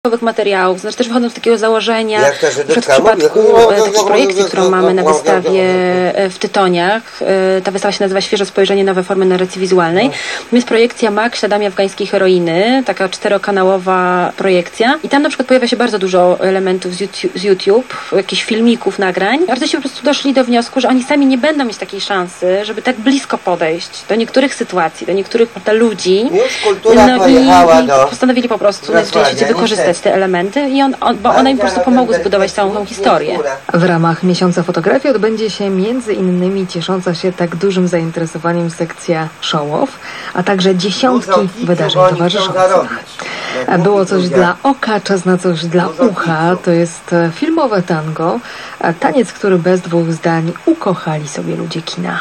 materiałów, znaczy też wychodząc z takiego założenia, jak ta w przypadku takiej projekcji, którą mamy na wystawie w Tytoniach, ta wystawa się nazywa Świeże spojrzenie, nowe formy narracji wizualnej. Jest projekcja MAK, Śladami afgańskiej heroiny, taka 4-kanałowa projekcja i tam na przykład pojawia się bardzo dużo elementów z YouTube, jakichś filmików, nagrań. Artyści po prostu doszli do wniosku, że oni sami nie będą mieć takiej szansy, żeby tak blisko podejść do niektórych sytuacji, do niektórych ludzi. Już kultura pojechała i do postanowili po prostu na swojej świecie wykorzystać te elementy bo one im po prostu pomogły zbudować całą tą historię. W ramach Miesiąca Fotografii odbędzie się między innymi ciesząca się tak dużym zainteresowaniem sekcja show-off, a także dziesiątki wydarzeń towarzyszących. Było coś dla oka, czas na coś dla ucha. To jest filmowe tango, taniec, który bez dwóch zdań ukochali sobie ludzie kina.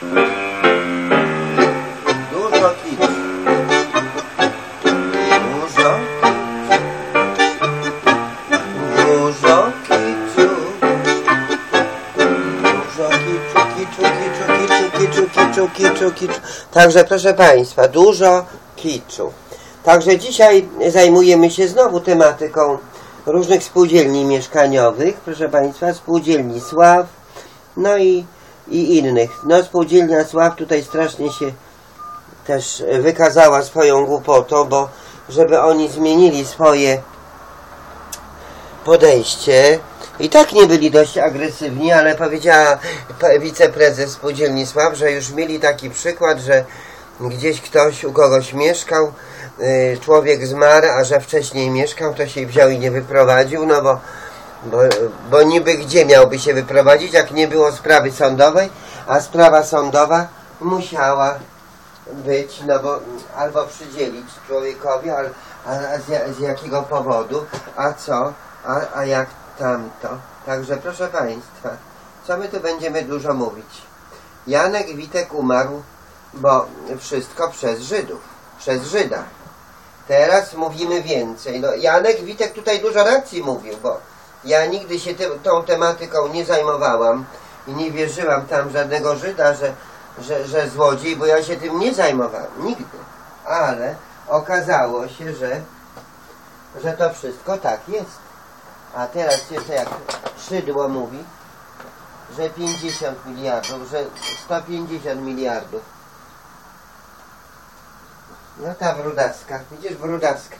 Kiczu. Także proszę Państwa, dużo kiczu. Także dzisiaj zajmujemy się znowu tematyką różnych spółdzielni mieszkaniowych, proszę Państwa, spółdzielni Sław, no i innych. No spółdzielnia Sław tutaj strasznie się też wykazała swoją głupotą, bo żeby oni zmienili swoje podejście, i tak nie byli dość agresywni, ale powiedziała wiceprezes spółdzielni Sław, że już mieli taki przykład, że gdzieś ktoś u kogoś mieszkał, człowiek zmarł, a że wcześniej mieszkał, to się wziął i nie wyprowadził, no bo niby gdzie miałby się wyprowadzić, jak nie było sprawy sądowej, a sprawa sądowa musiała być, no bo albo przydzielić człowiekowi, a z jakiego powodu, a co, a jak tamto. Także proszę Państwa, co my tu będziemy dużo mówić? Janek Witek umarł, bo wszystko przez Żydów, przez Żyda. Teraz mówimy więcej. No, Janek Witek tutaj dużo racji mówił, bo ja nigdy się tą tematyką nie zajmowałam i nie wierzyłam tam żadnego Żyda, że złodziej, bo ja się tym nie zajmowałam. Nigdy. Ale okazało się, że to wszystko tak jest. A teraz jeszcze jak Szydło mówi, że 50 miliardów, że 150 miliardów. No ta brudaska, widzisz, brudaska.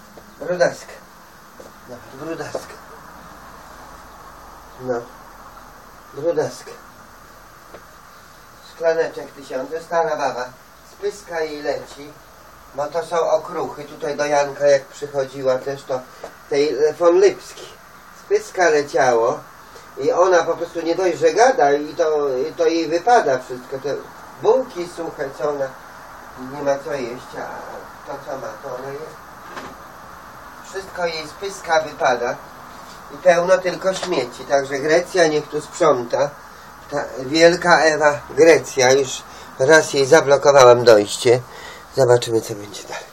No, brudaska. No, brudaska. Szklaneczek 1000, stara baba. Spyska jej leci, bo to są okruchy. Tutaj do Janka jak przychodziła też to tej von Lipski. Spyska leciało i ona po prostu nie dość, że gada i to jej wypada wszystko. Te bułki suche, co ona nie ma co jeść, a to co ma, to ona je. Wszystko jej z pyska wypada i pełno tylko śmieci. Także Grecja niech tu sprząta. Ta wielka Ewa Grecja, już raz jej zablokowałam dojście. Zobaczymy, co będzie dalej.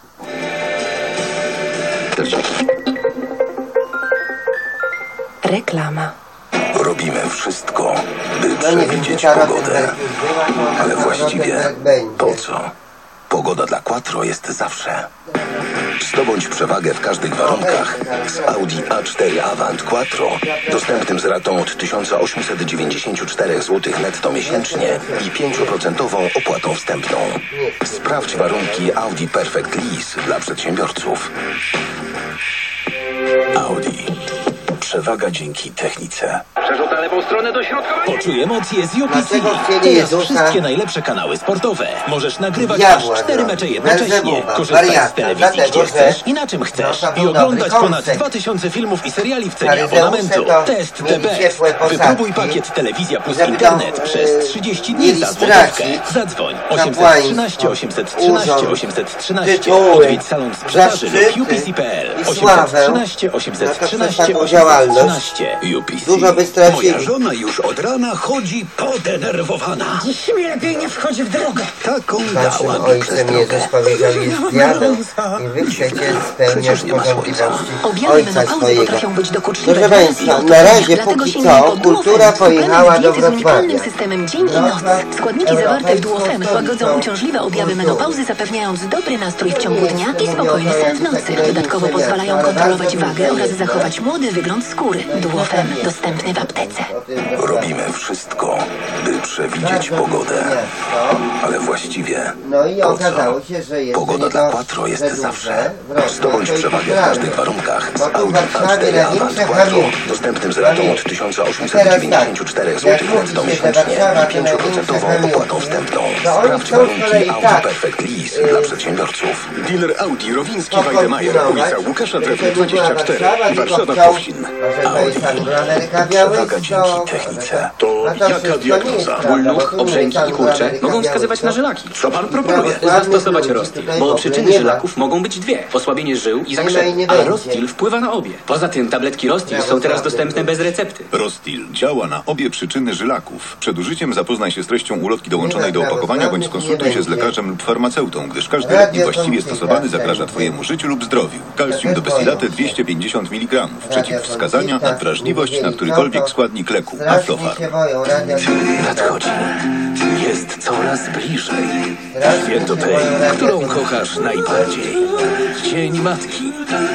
Reklama. Robimy wszystko, by przewidzieć pogodę. Ale właściwie po co? Pogoda dla Quattro jest zawsze. Zdobądź przewagę w każdych warunkach z Audi A4 Avant Quattro, dostępnym z ratą od 1894 zł netto miesięcznie i 5% opłatą wstępną. Sprawdź warunki Audi Perfect Lease dla przedsiębiorców. Audi. Przewaga dzięki technice. Przerzut na lewą stronę do środka. Poczuj emocje z UPC. Teraz wszystkie najlepsze kanały sportowe. Możesz nagrywać aż 4 mecze jednocześnie. Korzystać z telewizji gdzie chcesz i na czym chcesz. I oglądać ponad 2000 filmów i seriali w cenie abonamentu. Test the best. Wypróbuj pakiet Telewizja plus Internet przez 30 dni za złotówkę. Zadzwoń 813 813 813. Odwiedź salon sprzedaży lub upc.pl 813 813 813. działalność. UPC. Dużo by stracili. Moja żona już od rana chodzi podenerwowana. Dziś mi lepiej nie wchodzi w drogę. Taką Waszym dała mi ojcem Jezus przestrogę. powiedział, jest diabeł i wy chcecie spełniać Przecież nie masz porządliwości Objawy ojca menopauzy swojego. potrafią być dokuczliwe Proszę dla Państwa, nas i na razie dlatego póki sięgnij co po kultura Duofem. pojechała do Suplement diety z unikalnym Wrocławia. systemem dzień i noc. Składniki zawarte w Duofem łagodzą uciążliwe objawy menopauzy, zapewniając dobry nastrój w ciągu dnia i spokojny sen w nocy. Dodatkowo pozwalają kontrolować wagę oraz zachować młody wygląd skóry. Duofem dostępny w aptece. Robimy wszystko, by przewidzieć pogodę. Ale właściwie No i po okazało co? się, że jeszcze Pogoda nie dla to Quattro jest przedłużę. zawsze. Wrocław Zdobądź to przewagę w idealne. każdych warunkach z Bo tu w Audi Warszawie A4 Avant największe Quattro. pamięci. Dostępnym z ratą od 1894 zł netto miesięcznie i 5% opłatą wstępną. Sprawdź warunki Audi Perfect Lease dla przedsiębiorców. Dealer Audi Rowiński Waldemajer, ulica Łukasza Drewny 24, Warszawa Powsin. Przewaga dzięki technice. To jaka diagnoza? Ból nóg, obrzęki i kurcze mogą wskazywać na żylaki. Co pan proponuje? Zastosować Rostil, bo przyczyny żylaków mogą być dwie. Osłabienie żył i zakrzep, a Rostil wpływa na obie. Poza tym tabletki Rostil są teraz dostępne bez recepty. Rostil działa na obie przyczyny żylaków. Przed użyciem zapoznaj się z treścią ulotki dołączonej do opakowania bądź skonsultuj się z lekarzem lub farmaceutą, gdyż każdy lek niewłaściwie stosowany zagraża Twojemu życiu lub zdrowiu. Kalcium do Besilatę 250 mg. Przeciwwskazania na wrażliwość na którykolwiek składnik leku. Aflofarm. Nadchodzi. Jest coraz bliżej. Święto tej, którą kochasz najbardziej. Dzień Matki.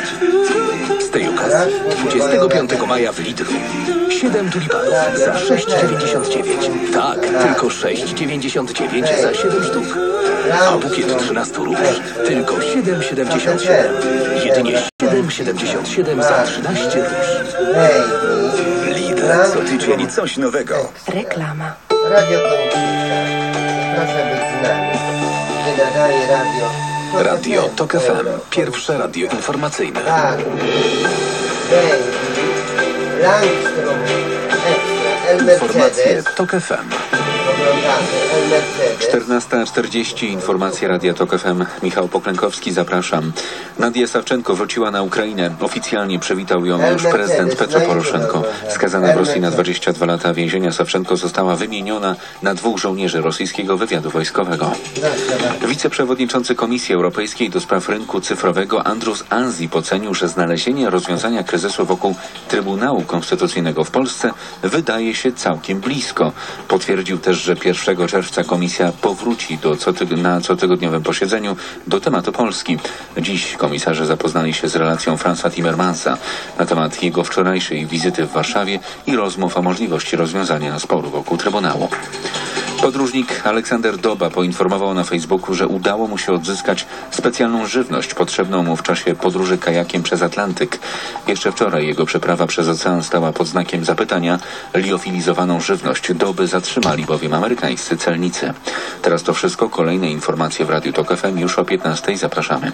Z tej okazji 25 maja w Lidlu 7 tulipanów za 6,99. Tak, tylko 6,99 za 7 sztuk. A bukiet 13 róż tylko 7,77. Jedynie 7,77 za 13 róż. Lidl, co tydzień coś nowego. Reklama. Radio Kończyska. Proszę być z nami. Gdy nadaje radio. Radio TOK FM. Pierwsze radio informacyjne. Tak. Baby. Langstrom. Ekstra. El Informacje Mercedes. TOK FM. Oglądamy. El Mercedes. 14:40, informacje Radia TOK FM. Michał Poklękowski, zapraszam. Nadia Sawczenko wróciła na Ukrainę. Oficjalnie przywitał ją już prezydent Petro Poroszenko. Skazana w Rosji na 22 lata więzienia, Sawczenko została wymieniona na 2 żołnierzy rosyjskiego wywiadu wojskowego. Wiceprzewodniczący Komisji Europejskiej do spraw rynku cyfrowego Andrus Ansip ocenił, że znalezienie rozwiązania kryzysu wokół Trybunału Konstytucyjnego w Polsce wydaje się całkiem blisko. Potwierdził też, że 1 czerwca Komisja powróci na cotygodniowym posiedzeniu do tematu Polski. Dziś komisarze zapoznali się z relacją Franza Timmermansa na temat jego wczorajszej wizyty w Warszawie i rozmów o możliwości rozwiązania sporu wokół Trybunału. Podróżnik Aleksander Doba poinformował na Facebooku, że udało mu się odzyskać specjalną żywność potrzebną mu w czasie podróży kajakiem przez Atlantyk. Jeszcze wczoraj jego przeprawa przez ocean stała pod znakiem zapytania. Liofilizowaną żywność Doby zatrzymali bowiem amerykańscy celnicy. Teraz to wszystko. Kolejne informacje w Radiu TOK FM już o 15:00. Zapraszamy.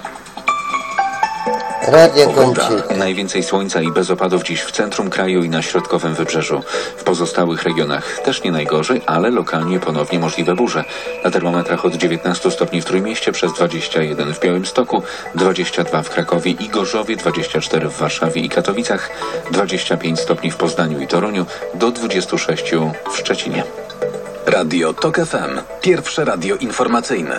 Radio Kończyska. Najwięcej słońca i bez opadów dziś w centrum kraju i na środkowym wybrzeżu. W pozostałych regionach też nie najgorzej, ale lokalnie ponownie możliwe burze. Na termometrach od 19 stopni w Trójmieście, przez 21 w Białymstoku, 22 w Krakowie i Gorzowie, 24 w Warszawie i Katowicach, 25 stopni w Poznaniu i Toruniu, do 26 w Szczecinie. Radio TOK FM. Pierwsze radio informacyjne.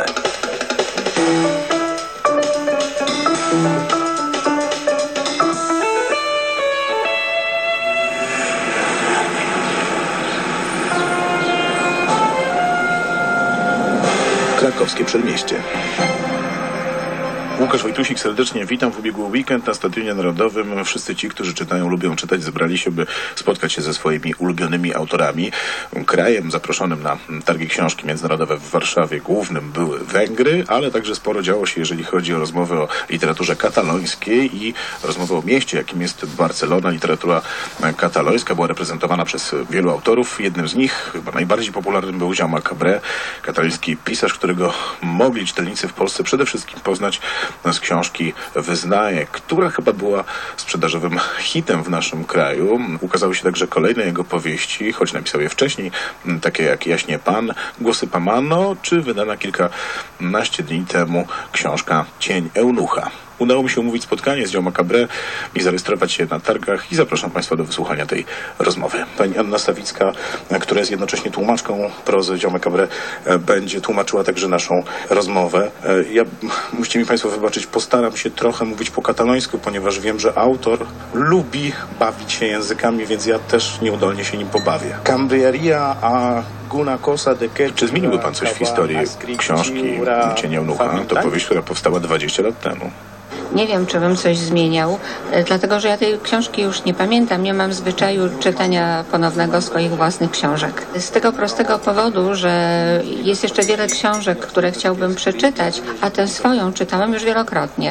Krakowskie Przedmieście. Łukasz Wojtusik, serdecznie witam. W ubiegły weekend na Stadionie Narodowym wszyscy ci, którzy czytają, lubią czytać, zebrali się, by spotkać się ze swoimi ulubionymi autorami. Krajem zaproszonym na targi książki międzynarodowe w Warszawie głównym były Węgry, ale także sporo działo się, jeżeli chodzi o rozmowy o literaturze katalońskiej i rozmowy o mieście, jakim jest Barcelona. Literatura katalońska była reprezentowana przez wielu autorów. Jednym z nich, chyba najbardziej popularnym, był Jaume Cabré, kataloński pisarz, którego mogli czytelnicy w Polsce przede wszystkim poznać z książki Wyznaje, która chyba była sprzedażowym hitem w naszym kraju. Ukazały się także kolejne jego powieści, choć napisał je wcześniej, takie jak Jaśnie Pan, Głosy Pamano, czy wydana kilkanaście dni temu książka Cień Eunucha. udało mi się umówić spotkanie z Joe Macabre i zarejestrować się na targach i zapraszam Państwa do wysłuchania tej rozmowy. Pani Anna Stawicka, która jest jednocześnie tłumaczką prozy Joe Macabre, będzie tłumaczyła także naszą rozmowę. Musicie mi Państwo wybaczyć, postaram się trochę mówić po katalońsku, ponieważ wiem, że autor lubi bawić się językami, więc ja też nieudolnie się nim pobawię. Cambriaria a alguna cosa de que... Czy zmieniłby Pan coś w historii książki Cień Eunucha? To powieść, która powstała 20 lat temu. Nie wiem, czy bym coś zmieniał, dlatego że ja tej książki już nie pamiętam. Nie mam zwyczaju czytania ponownego swoich własnych książek. Z tego prostego powodu, że jest jeszcze wiele książek, które chciałbym przeczytać, a tę swoją czytałem już wielokrotnie.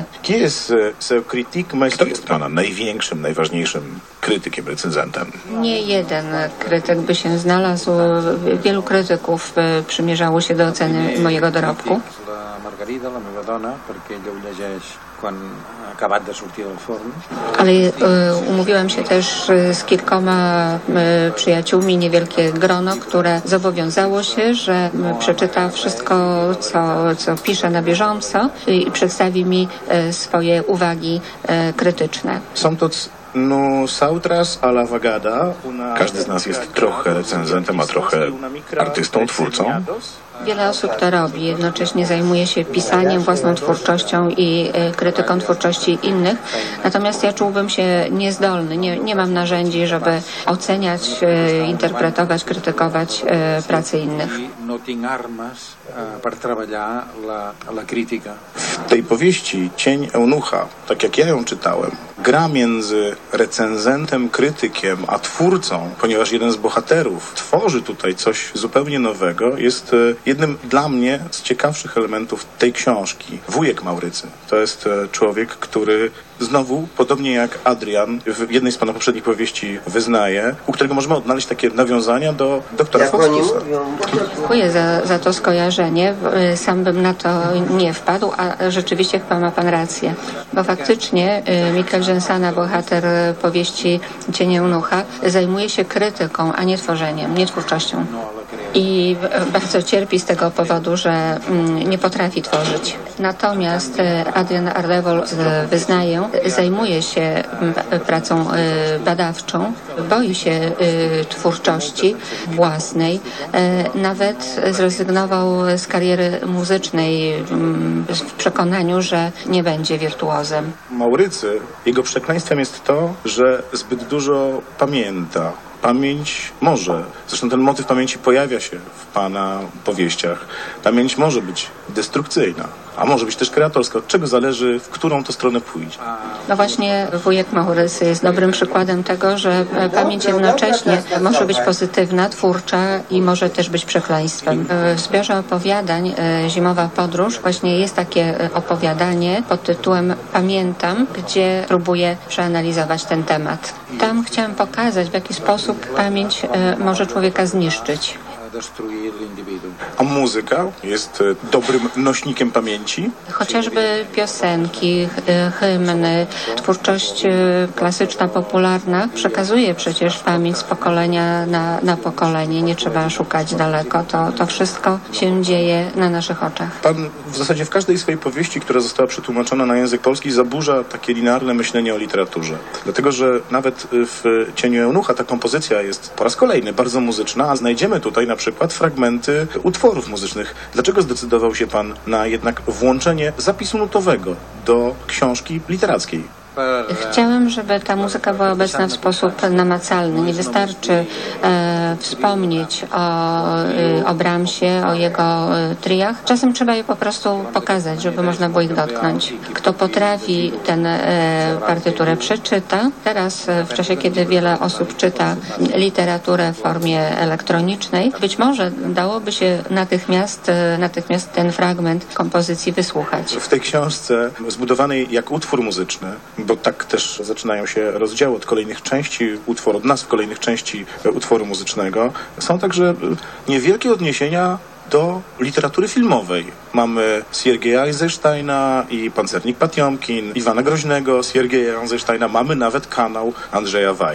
Kto jest Pana największym, najważniejszym krytykiem, recenzentem? Nie jeden krytyk by się znalazł. Wielu krytyków przymierzało się do oceny mojego dorobku. Ale umówiłem się też z kilkoma przyjaciółmi, niewielkie grono, które zobowiązało się, że przeczyta wszystko, co piszę na bieżąco i przedstawi mi swoje uwagi krytyczne. Są to nosotras a la vagada. Każdy z nas jest trochę recenzentem, a trochę artystą, twórcą. Wiele osób to robi, jednocześnie zajmuje się pisaniem, własną twórczością i krytyką twórczości innych. Natomiast ja czułbym się niezdolny, nie mam narzędzi, żeby oceniać, interpretować, krytykować pracy innych. W tej powieści Cień Eunucha, tak jak ja ją czytałem, gra między recenzentem, krytykiem, a twórcą, ponieważ jeden z bohaterów tworzy tutaj coś zupełnie nowego, jest jednym dla mnie z ciekawszych elementów tej książki. Wujek Maurycy. To jest człowiek, który znowu, podobnie jak Adrian w jednej z pana poprzednich powieści wyznaje, u którego możemy odnaleźć takie nawiązania do doktora Faustusza. Dziękuję za to skojarzenie. Sam bym na to nie wpadł, a rzeczywiście chyba ma pan rację. Bo faktycznie Mikel Gensana, bohater powieści Cień Eunucha, zajmuje się krytyką, a nie tworzeniem, nie twórczością. I bardzo cierpi z tego powodu, że nie potrafi tworzyć. Natomiast Adrian Ardevol wyznaje, zajmuje się pracą badawczą, boi się twórczości własnej. Nawet zrezygnował z kariery muzycznej w przekonaniu, że nie będzie wirtuozem. Maurycy, jego przekleństwem jest to, że zbyt dużo pamięta. Pamięć może, zresztą ten motyw pamięci pojawia się w pana powieściach. Pamięć może być destrukcyjna, a może być też kreatorska. Od czego zależy, w którą to stronę pójdzie? No właśnie Wujek Maurycy jest dobrym przykładem tego, że pamięć jednocześnie może być pozytywna, twórcza i może też być przekleństwem. W zbiorze opowiadań Zimowa podróż właśnie jest takie opowiadanie pod tytułem Pamiętam, gdzie próbuję przeanalizować ten temat. Tam chciałam pokazać, w jaki sposób pamięć może człowieka zniszczyć. A muzyka jest dobrym nośnikiem pamięci? Chociażby piosenki, hymny, twórczość klasyczna, popularna przekazuje przecież pamięć z pokolenia na pokolenie. Nie trzeba szukać daleko. To wszystko się dzieje na naszych oczach. Pan w zasadzie w każdej swojej powieści, która została przetłumaczona na język polski, zaburza takie linearne myślenie o literaturze. Dlatego, że nawet w Cieniu Eunucha ta kompozycja jest po raz kolejny bardzo muzyczna, a znajdziemy tutaj na przykład fragmenty utworów muzycznych. Dlaczego zdecydował się pan na jednak włączenie zapisu nutowego do książki literackiej? Chciałem, żeby ta muzyka była obecna w sposób namacalny. Nie wystarczy wspomnieć o Brahmsie, o jego triach. Czasem trzeba je po prostu pokazać, żeby można było ich dotknąć. Kto potrafi tę partyturę przeczyta. Teraz, w czasie, kiedy wiele osób czyta literaturę w formie elektronicznej, być może dałoby się natychmiast ten fragment kompozycji wysłuchać. W tej książce, zbudowanej jak utwór muzyczny, bo tak też zaczynają się rozdziały od kolejnych części utworu, od nazw kolejnych części utworu muzycznego, są także niewielkie odniesienia do literatury filmowej. Mamy Siergieja Eisensteina i Pancernik Patiomkin, Iwana Groźnego, Siergieja Eisensteina, mamy nawet kanał Andrzeja Wajdy.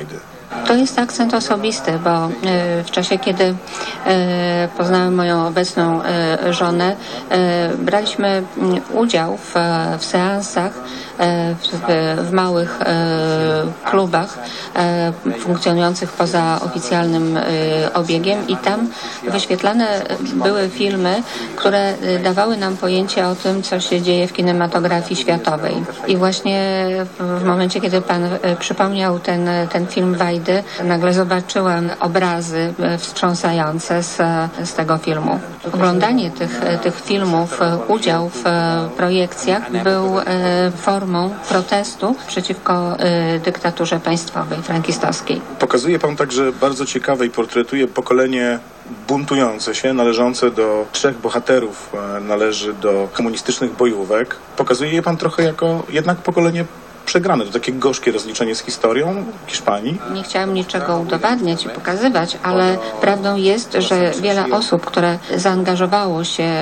To jest akcent osobisty, bo w czasie, kiedy poznałem moją obecną żonę, braliśmy udział w seansach w małych klubach funkcjonujących poza oficjalnym obiegiem i tam wyświetlane były filmy, które dawały nam pojęcie o tym, co się dzieje w kinematografii światowej. I właśnie w momencie, kiedy pan przypomniał ten film Wajdy, nagle zobaczyłam obrazy wstrząsające z tego filmu. Oglądanie tych filmów, udział w projekcjach był formą protestu przeciwko dyktaturze państwowej frankistowskiej. Pokazuje pan także bardzo ciekawe i portretuje pokolenie buntujące się, należące do 3 bohaterów, należy do komunistycznych bojówek. Pokazuje je pan trochę jako jednak pokolenie przegrane, to takie gorzkie rozliczenie z historią Hiszpanii. Nie chciałam niczego udowadniać i pokazywać, ale prawdą jest, że wiele osób, które zaangażowało się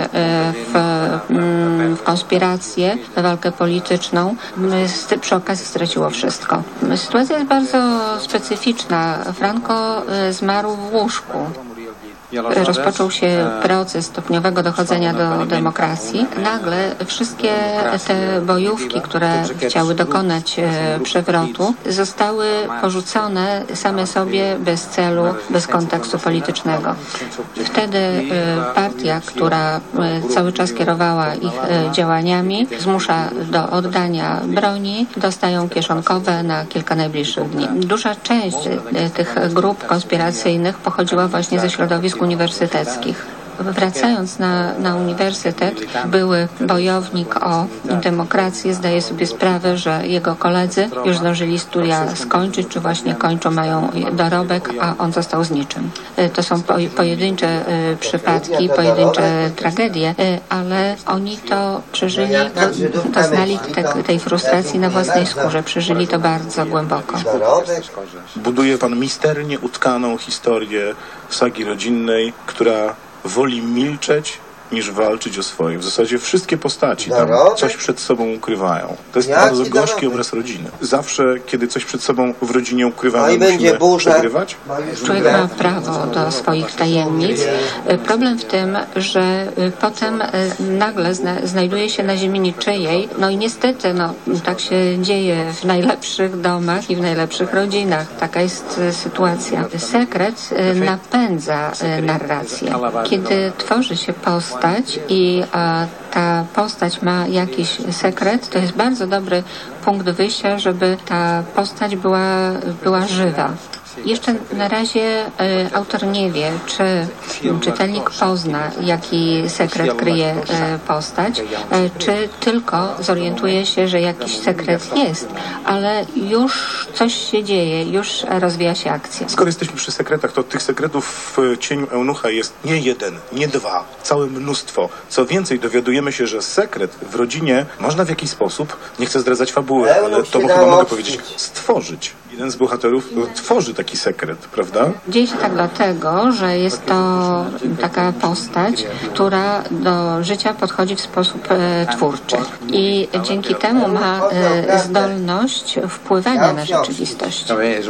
w konspirację, w walkę polityczną, przy okazji straciło wszystko. Sytuacja jest bardzo specyficzna. Franco zmarł w łóżku. Rozpoczął się proces stopniowego dochodzenia do demokracji. Nagle wszystkie te bojówki, które chciały dokonać przewrotu, zostały porzucone same sobie bez celu, bez kontekstu politycznego. Wtedy partia, która cały czas kierowała ich działaniami, zmusza do oddania broni, dostają kieszonkowe na kilka najbliższych dni. Duża część tych grup konspiracyjnych pochodziła właśnie ze środowisk uniwersyteckich. Wracając na uniwersytet, były bojownik o demokrację zdaje sobie sprawę, że jego koledzy już zdążyli studia skończyć, czy właśnie kończą, mają dorobek, a on został z niczym. To są pojedyncze przypadki, pojedyncze tragedie, ale oni to przeżyli, doznali tej frustracji na własnej skórze, przeżyli to bardzo głęboko. Buduje pan misternie utkaną historię sagi rodzinnej, która woli milczeć niż walczyć o swoje. W zasadzie wszystkie postaci tam coś przed sobą ukrywają. To jest bardzo gorzki obraz rodziny. Zawsze, kiedy coś przed sobą w rodzinie ukrywamy, musimy przegrywać. Człowiek ma prawo do swoich tajemnic. Problem w tym, że potem nagle znajduje się na ziemi niczyjej. No i niestety, tak się dzieje w najlepszych domach i w najlepszych rodzinach. Taka jest sytuacja. Sekret napędza narrację. Kiedy tworzy się postać i ta postać ma jakiś sekret, to jest bardzo dobry punkt wyjścia, żeby ta postać była żywa. Jeszcze na razie autor nie wie, czy czytelnik pozna, jaki sekret kryje postać, czy tylko zorientuje się, że jakiś sekret jest, ale już coś się dzieje, już rozwija się akcja. Skoro jesteśmy przy sekretach, to tych sekretów w Cieniu Eunucha jest nie jeden, nie 2, całe mnóstwo. Co więcej, dowiadujemy się, że sekret w rodzinie można w jakiś sposób, nie chcę zdradzać fabuły, ale to chyba mogę powiedzieć, stworzyć. Jeden z bohaterów tworzy taki sekret, prawda? Dzieje się tak dlatego, że jest to taka postać, która do życia podchodzi w sposób twórczy i dzięki temu ma zdolność wpływania na rzeczywistość.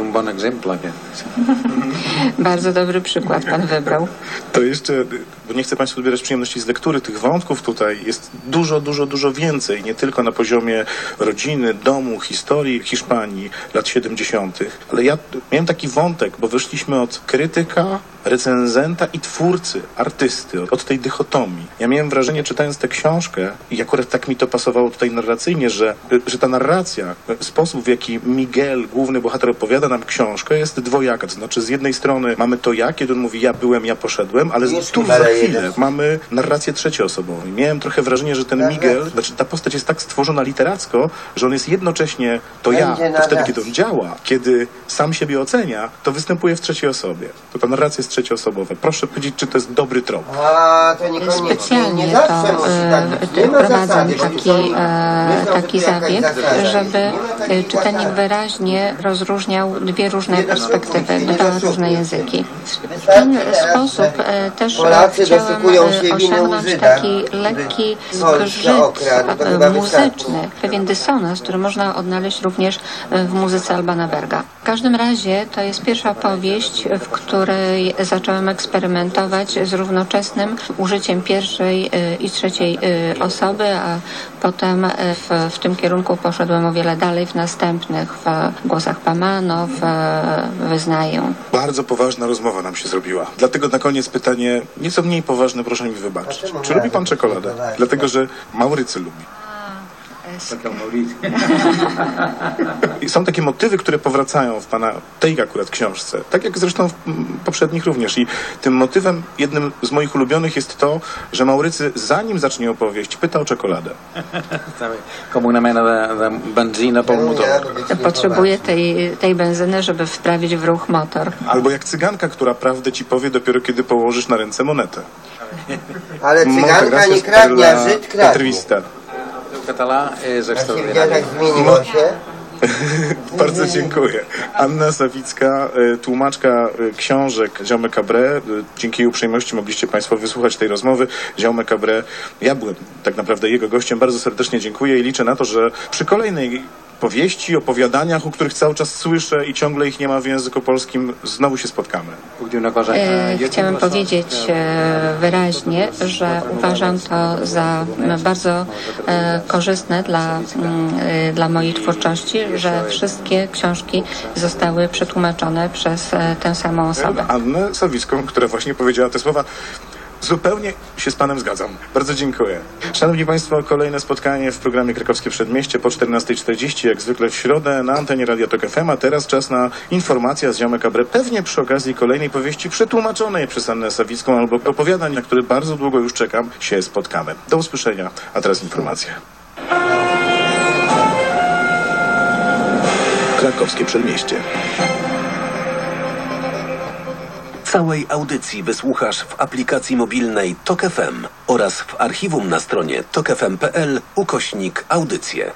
Bardzo dobry przykład pan wybrał. To jeszcze, bo nie chcę Państwu odbierać przyjemności z lektury tych wątków tutaj, jest dużo więcej, nie tylko na poziomie rodziny, domu, historii Hiszpanii lat 70., ale ja miałem taki wątek, bo wyszliśmy od krytyka, recenzenta i twórcy, artysty, od tej dychotomii. Ja miałem wrażenie, czytając tę książkę, i akurat tak mi to pasowało tutaj narracyjnie, że ta narracja, sposób, w jaki Miguel, główny bohater, opowiada nam książkę, jest dwojaka. To znaczy, z jednej strony mamy to ja, kiedy on mówi, ja byłem, ja poszedłem, ale tu za chwilę mamy narrację trzecioosobową. Miałem trochę wrażenie, że ten Miguel, znaczy ta postać jest tak stworzona literacko, że on jest jednocześnie to ja, to wtedy, kiedy on działa, kiedy sam siebie ocenia, to występuje w trzeciej osobie. To ta narracja jest jest trzecioosobowe. Proszę powiedzieć, czy to jest dobry trop. A, to niekoniecznie. Specjalnie Nie zawsze musi tak być. Nie ma wprowadzam zasady, taki zabieg, żeby czytelnik wyraźnie rozróżniał dwie różne perspektywy, dwa różne języki. W ten sposób też chciałam osiągnąć taki lekki zgrzyt muzyczny, pewien dysonans, który można odnaleźć również w muzyce Albana Berga. W każdym razie to jest pierwsza powieść, w której zacząłem eksperymentować z równoczesnym użyciem pierwszej i trzeciej osoby, a potem w tym kierunku poszedłem o wiele dalej w następnych, w Głosach Pamano, w Wyznaję. Bardzo poważna rozmowa nam się zrobiła. Dlatego na koniec pytanie nieco mniej poważne, proszę mi wybaczyć. Czy lubi pan czekoladę? Dlatego, że Maurycy lubi. Są takie motywy, które powracają w pana tej akurat książce, tak jak zresztą w poprzednich również. I tym motywem, jednym z moich ulubionych, jest to, że Maurycy, zanim zacznie opowieść, pyta o czekoladę. Com una mena de benzina pel motor. Potrzebuję tej benzyny, żeby wprawić w ruch motor. Albo jak cyganka, która prawdę ci powie dopiero kiedy położysz na ręce monetę. Ale cyganka nie kradnie, a Żyd kradnie. Català és extraordinari. Tak zmieniło się. Bardzo dziękuję. Anna Sawicka, tłumaczka książek Jaume Cabré. Dzięki jej uprzejmości mogliście państwo wysłuchać tej rozmowy. Jaume Cabré, ja byłem tak naprawdę jego gościem. Bardzo serdecznie dziękuję i liczę na to, że przy kolejnej powieści, opowiadaniach, o których cały czas słyszę i ciągle ich nie ma w języku polskim, znowu się spotkamy. Chciałem powiedzieć wyraźnie, że uważam to za bardzo korzystne dla mojej twórczości, że wszystkie książki zostały przetłumaczone przez tę samą osobę. Annę Sawicką, która właśnie powiedziała te słowa. Zupełnie się z panem zgadzam. Bardzo dziękuję. Szanowni państwo, kolejne spotkanie w programie Krakowskie Przedmieście po 14:40, jak zwykle w środę na antenie Radia Tok FM, a teraz czas na informacja z Jaume Cabré, pewnie przy okazji kolejnej powieści przetłumaczonej przez Annę Sawicką albo opowiadań, na które bardzo długo już czekam, się spotkamy. Do usłyszenia, a teraz informacje. Krakowskie Przedmieście. Całej audycji wysłuchasz w aplikacji mobilnej Tok FM oraz w archiwum na stronie tokfm.pl/audycje.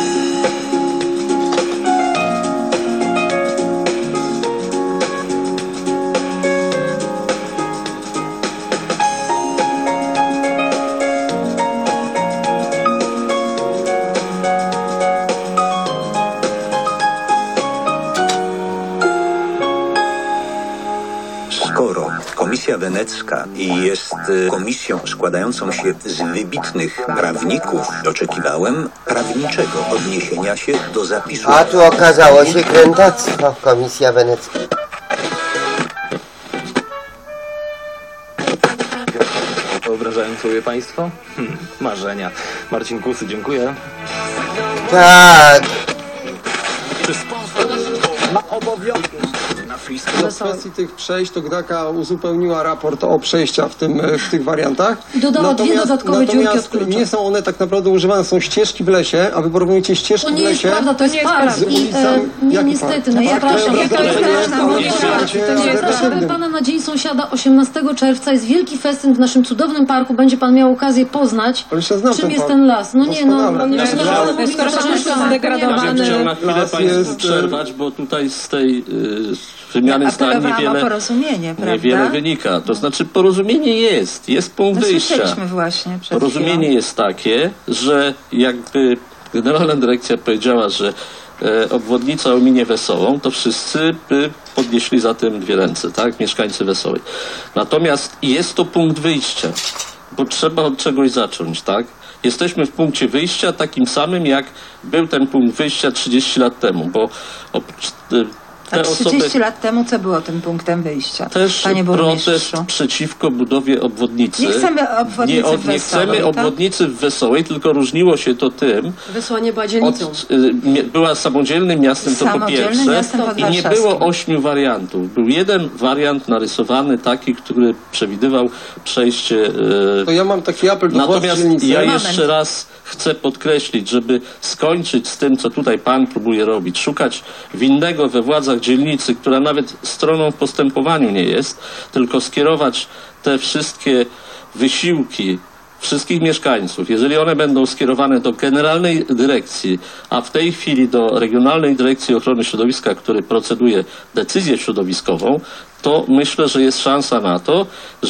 Komisja Wenecka jest komisją składającą się z wybitnych prawników. Oczekiwałem prawniczego odniesienia się do zapisów. A tu okazało się krętactwo, Komisja Wenecka. Wyobrażają sobie państwo? Marzenia. Marcin Kusy, dziękuję. Tak. Czy sponsor ma obowiązek? W kwestii tych przejść to Gdaka uzupełniła raport o przejścia w tych wariantach. Dodała dwie dodatkowe dziurki od klucza. Nie są one tak naprawdę używane, są ścieżki w lesie, a wy porównujecie ścieżki w lesie. To nie jest prawda, to jest park. Niestety, no przepraszam. Proszę pana, na Dzień Sąsiada 18 czerwca jest wielki festyn w naszym cudownym parku. Będzie pan miał okazję poznać, czym jest ten las. No nie, no. Jest troszeczkę zdegradowany. Las jest przerwać, bo tutaj z tej wymiany zdań niewiele wynika. To znaczy porozumienie jest punkt wyjścia. Właśnie porozumienie jest takie, że jakby Generalna Dyrekcja powiedziała, że obwodnica ominie Wesołą, to wszyscy by podnieśli za tym dwie ręce, tak? Mieszkańcy Wesołej. Natomiast jest to punkt wyjścia, bo trzeba od czegoś zacząć, tak? Jesteśmy w punkcie wyjścia takim samym, jak był ten punkt wyjścia 30 lat temu, bo a 30 lat temu co było tym punktem wyjścia? Też panie protest przeciwko budowie obwodnicy. Nie chcemy obwodnicy w Wesołej. Nie chcemy obwodnicy w Wesołej, tylko różniło się to tym. Wysła nie była dzielnicą. Była samodzielnym miastem, to po pierwsze. I nie było 8 wariantów. Był jeden wariant narysowany, taki, który przewidywał przejście. To ja mam taki apel do Natomiast ja jeszcze raz chcę podkreślić, żeby skończyć z tym, co tutaj pan próbuje robić, szukać winnego we władzach dzielnicy, która nawet stroną w postępowaniu nie jest, tylko skierować te wszystkie wysiłki wszystkich mieszkańców, jeżeli one będą skierowane do Generalnej Dyrekcji, a w tej chwili do Regionalnej Dyrekcji Ochrony Środowiska, który proceduje decyzję środowiskową, to myślę, że jest szansa na to,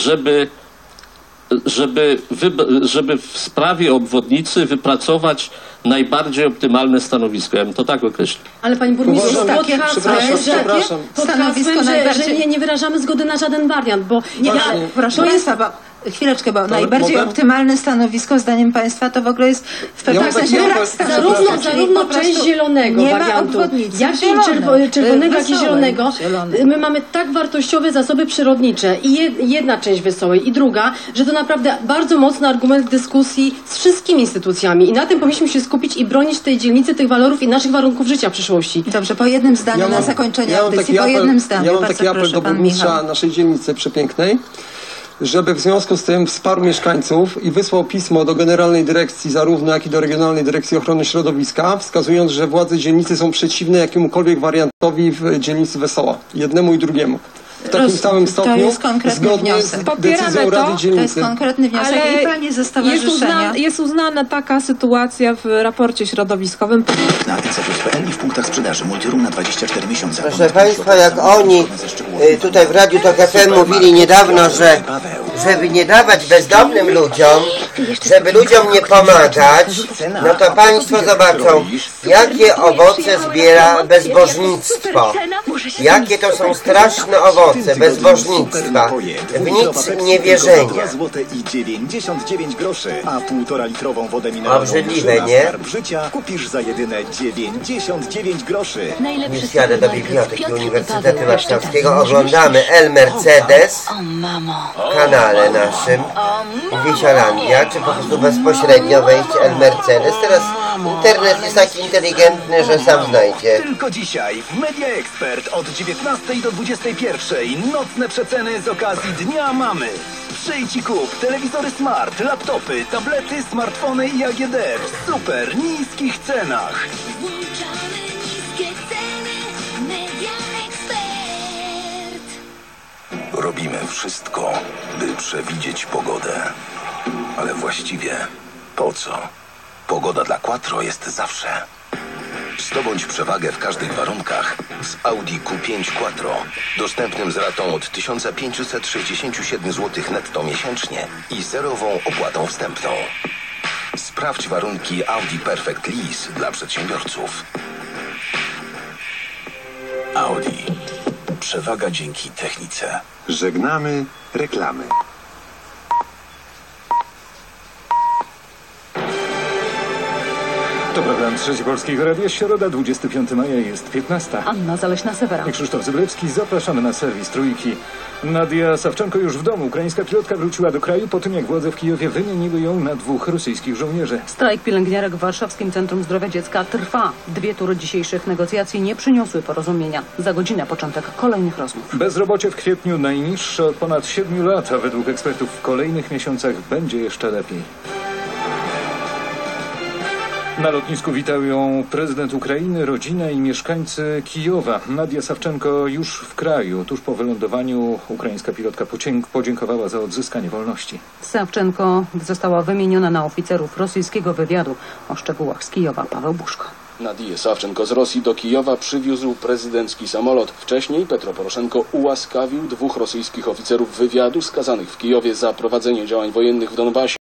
żeby w sprawie obwodnicy wypracować najbardziej optymalne stanowisko. Ja bym to tak określił. Ale pani burmistrz, jest takie przepraszam. Stanowisko że nie wyrażamy zgody na żaden wariant, bo proszę państwa, chwileczkę, bo najbardziej optymalne stanowisko zdaniem państwa to w ogóle jest w pewnym sensie zarówno część zielonego wariantu, jak i czerwonego, jak i zielonego. My mamy tak wartościowe zasoby przyrodnicze i jedna część Wesołej i druga, że to naprawdę bardzo mocny argument dyskusji z wszystkimi instytucjami i na tym powinniśmy się skupić i bronić tej dzielnicy, tych walorów i naszych warunków życia w przyszłości. Dobrze, po jednym zdaniu na zakończenie audycji, po jednym zdaniu. Ja mam taki apel do burmistrza naszej dzielnicy przepięknej, żeby w związku z tym wsparł mieszkańców i wysłał pismo do Generalnej Dyrekcji zarówno jak i do Regionalnej Dyrekcji Ochrony Środowiska, wskazując, że władze dzielnicy są przeciwne jakiemukolwiek wariantowi w dzielnicy Wesoła. Jednemu i drugiemu. W takim samym stopniu, zgodnie z decyzją Rady Dzielnicy. To jest konkretny wniosek. I planie ze stowarzyszenia. Jest uznana taka sytuacja w raporcie środowiskowym. Na NCPL i w punktach sprzedaży Multiroom na 24 miesiące. Proszę Państwa, jak oni tutaj w Radiu Tok FM mówili niedawno, że żeby nie dawać bezdomnym ludziom, żeby ludziom nie pomagać, no to Państwo zobaczą, jakie owoce zbiera bezbożnictwo. Jakie to są straszne owoce bezbożnictwa, w nic niewierzenia. Złote i 99 groszy, a 1,5-litrową wodę mineralną obrzydliwe, nie? Skarb Życia kupisz za jedyne 99 groszy. Już jadę do Biblioteki Uniwersytetu Warszawskiego. Oglądamy El Mercedes w kanale naszym Wisiolandia, czy po prostu bezpośrednio wejść El Mercedes. Teraz internet jest taki inteligentny, że sam znajdzie. Tylko dzisiaj w Media Expert od 19 do 21 nocne przeceny z okazji Dnia Mamy. Przyjdź i kup telewizory smart, laptopy, tablety, smartfony i AGD w super niskich cenach. Włączamy niskie ceny. Media Expert. Robimy wszystko, by przewidzieć pogodę. Ale właściwie po co? Pogoda dla Quattro jest zawsze. Zdobądź przewagę w każdych warunkach z Audi Q5 Quattro. Dostępnym z ratą od 1567 zł netto miesięcznie i zerową opłatą wstępną. Sprawdź warunki Audi Perfect Lease dla przedsiębiorców. Audi. Przewaga dzięki technice. Żegnamy reklamy. To program Trzeci Polskiego Radia, środa, 25 maja, jest 15. Anna Zaleśna-Sewera I Krzysztof Zyblewski, zapraszamy na serwis Trójki. Nadia Sawczenko już w domu. Ukraińska pilotka wróciła do kraju po tym, jak władze w Kijowie wymieniły ją na 2 rosyjskich żołnierzy. Strajk pielęgniarek w Warszawskim Centrum Zdrowia Dziecka trwa. 2 tury dzisiejszych negocjacji nie przyniosły porozumienia. Za godzinę początek kolejnych rozmów. Bezrobocie w kwietniu najniższe od ponad 7 lat, a według ekspertów w kolejnych miesiącach będzie jeszcze lepiej. Na lotnisku witał ją prezydent Ukrainy, rodzina i mieszkańcy Kijowa. Nadia Sawczenko już w kraju. Tuż po wylądowaniu ukraińska pilotka podziękowała za odzyskanie wolności. Sawczenko została wymieniona na oficerów rosyjskiego wywiadu. O szczegółach z Kijowa Paweł Buszko. Nadię Sawczenko z Rosji do Kijowa przywiózł prezydencki samolot. Wcześniej Petro Poroszenko ułaskawił 2 rosyjskich oficerów wywiadu skazanych w Kijowie za prowadzenie działań wojennych w Donbasie.